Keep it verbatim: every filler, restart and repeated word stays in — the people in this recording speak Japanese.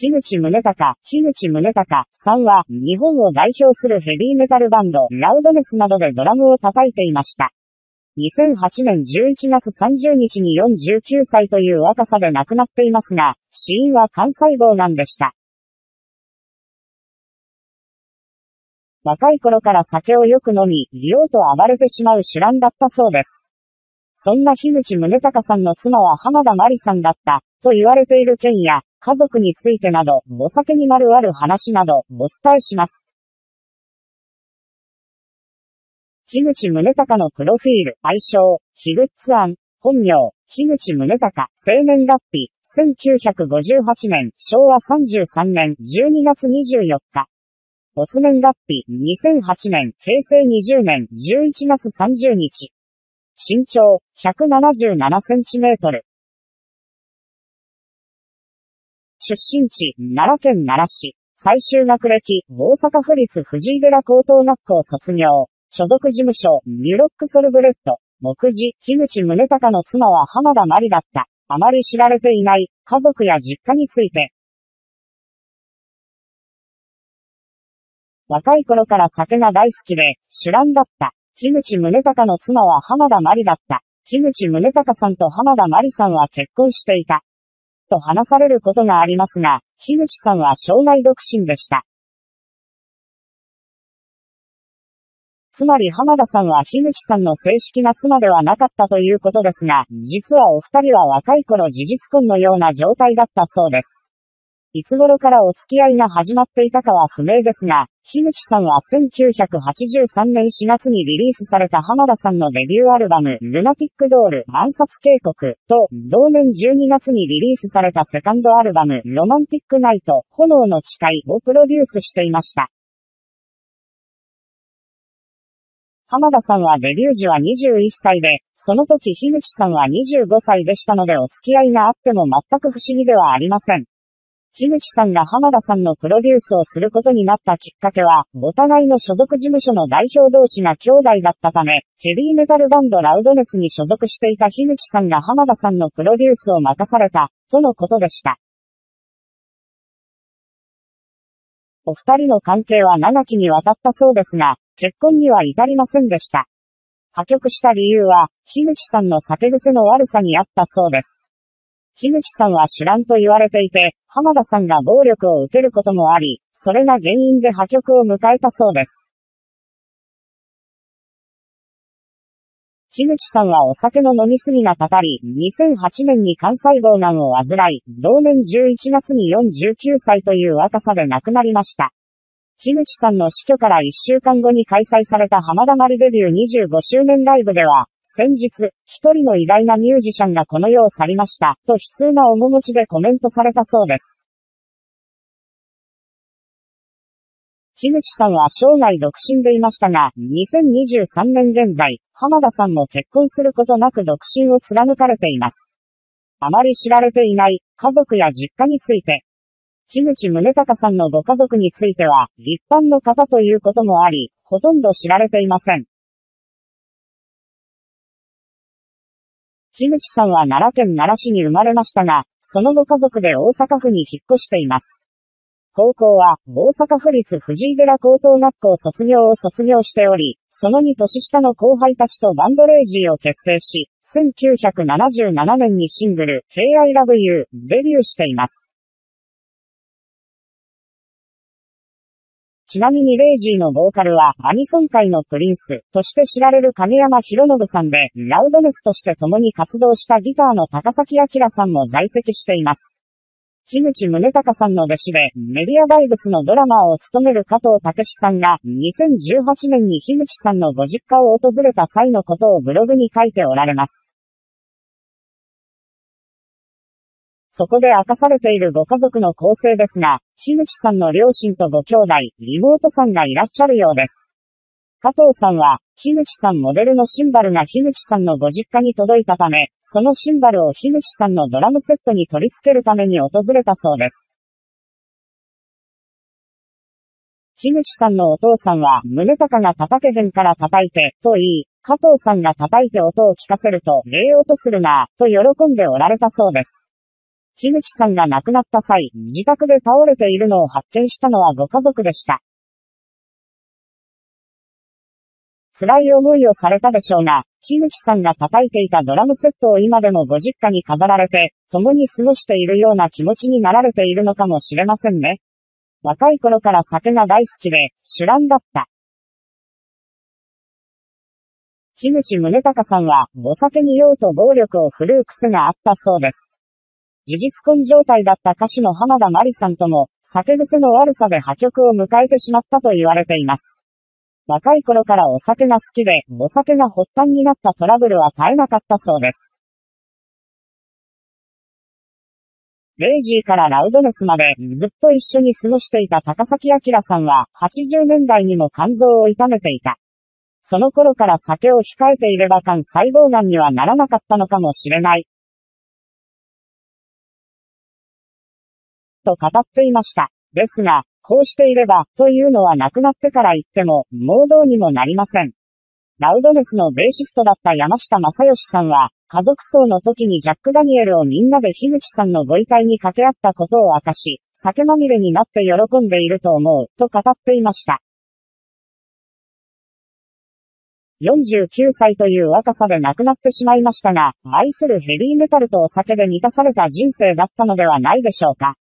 樋口宗隆、樋口宗隆さんは、日本を代表するヘビーメタルバンド、ラウドネスなどでドラムを叩いていました。にせんはちねんじゅういちがつさんじゅうにちによんじゅうきゅうさいという若さで亡くなっていますが、死因は肝細胞癌でした。若い頃から酒をよく飲み、酔うと暴れてしまう酒乱だったそうです。そんな樋口宗隆さんの妻は浜田真理さんだった、と言われている件や、家族についてなど、お酒にまるわる話など、お伝えします。樋口宗隆のプロフィール、愛称、樋口庵、本名、樋口宗隆、生年月日、せんきゅうひゃくごじゅうはちねん、しょうわさんじゅうさんねん、じゅうにがつにじゅうよっか。没年月日、にせんはちねん、へいせいにじゅうねん、じゅういちがつさんじゅうにち。身長、ひゃくななじゅうななセンチメートル。出身地、奈良県奈良市。最終学歴、大阪府立藤井寺高等学校卒業。所属事務所、ミュロックソルブレッド。目次、樋口宗隆の妻は浜田真理だった。あまり知られていない、家族や実家について。若い頃から酒が大好きで、酒乱だった。樋口宗隆の妻は浜田真理だった。樋口宗隆さんと浜田真理さんは結婚していた。と話されることがありますが、樋口さんは生涯独身でした。つまり浜田さんは樋口さんの正式な妻ではなかったということですが、実はお二人は若い頃事実婚のような状態だったそうです。いつ頃からお付き合いが始まっていたかは不明ですが、樋口さんはせんきゅうひゃくはちじゅうさんねんしがつにリリースされた浜田さんのデビューアルバム、ルナティックドール、暗殺警告と、同年じゅうにがつにリリースされたセカンドアルバム、ロマンティックナイト、炎の誓いをプロデュースしていました。浜田さんはデビュー時はにじゅういっさいで、その時樋口さんはにじゅうごさいでしたのでお付き合いがあっても全く不思議ではありません。樋口さんが浜田さんのプロデュースをすることになったきっかけは、お互いの所属事務所の代表同士が兄弟だったため、ヘビーメタルバンドラウドネスに所属していた樋口さんが浜田さんのプロデュースを任された、とのことでした。お二人の関係は長きにわたったそうですが、結婚には至りませんでした。破局した理由は、樋口さんの酒癖の悪さにあったそうです。樋口さんは酒乱と言われていて、浜田さんが暴力を受けることもあり、それが原因で破局を迎えたそうです。樋口さんはお酒の飲みすぎがたたり、にせんはちねんに肝細胞癌を患い、同年じゅういちがつによんじゅうきゅうさいという若さで亡くなりました。樋口さんの死去からいっしゅうかんごに開催された浜田真理デビューにじゅうごしゅうねんライブでは、先日、一人の偉大なミュージシャンがこの世を去りました、と悲痛な面持ちでコメントされたそうです。樋口さんは生涯独身でいましたが、にせんにじゅうさんねん現在、浜田さんも結婚することなく独身を貫かれています。あまり知られていない家族や実家について。樋口宗隆さんのご家族については、一般の方ということもあり、ほとんど知られていません。樋口さんは奈良県奈良市に生まれましたが、その後家族で大阪府に引っ越しています。高校は、大阪府立藤井寺高等学校卒業を卒業しており、そのに年下の後輩たちとバンドレイジーを結成し、せんきゅうひゃくななじゅうななねんにシングル、Hey I Love You、デビューしています。ちなみにレイジーのボーカルは、アニソン界のプリンス、として知られる影山博信さんで、ラウドネスとして共に活動したギターの高崎明さんも在籍しています。樋口宗隆さんの弟子で、メディアバイブスのドラマーを務める加藤武さんが、にせんじゅうはちねんに樋口さんのご実家を訪れた際のことをブログに書いておられます。そこで明かされているご家族の構成ですが、樋口さんの両親とご兄弟、妹さんがいらっしゃるようです。加藤さんは、樋口さんモデルのシンバルが樋口さんのご実家に届いたため、そのシンバルを樋口さんのドラムセットに取り付けるために訪れたそうです。樋口さんのお父さんは、宗隆が叩けへんから叩いて、と言い、加藤さんが叩いて音を聞かせると、ええ音するなぁ、と喜んでおられたそうです。 樋口さんが亡くなった際、自宅で倒れているのを発見したのはご家族でした。辛い思いをされたでしょうが、樋口さんが叩いていたドラムセットを今でもご実家に飾られて、共に過ごしているような気持ちになられているのかもしれませんね。若い頃から酒が大好きで、酒乱だった。樋口宗隆さんは、お酒に酔うと暴力を振るう癖があったそうです。事実婚状態だった歌手の浜田真里さんとも、酒癖の悪さで破局を迎えてしまったと言われています。若い頃からお酒が好きで、お酒が発端になったトラブルは絶えなかったそうです。レイジーからラウドネスまでずっと一緒に過ごしていた高崎明さんは、はちじゅうねんだいにも肝臓を痛めていた。その頃から酒を控えていれば肝細胞癌にはならなかったのかもしれない。と語っていました。ですが、こうしていれば、というのは亡くなってから言っても、もうどうにもなりません。ラウドネスのベーシストだった山下正義さんは、家族葬の時にジャック・ダニエルをみんなで樋口さんのご遺体に掛け合ったことを明かし、酒まみれになって喜んでいると思う、と語っていました。よんじゅうきゅうさいという若さで亡くなってしまいましたが、愛するヘビーメタルとお酒で満たされた人生だったのではないでしょうか。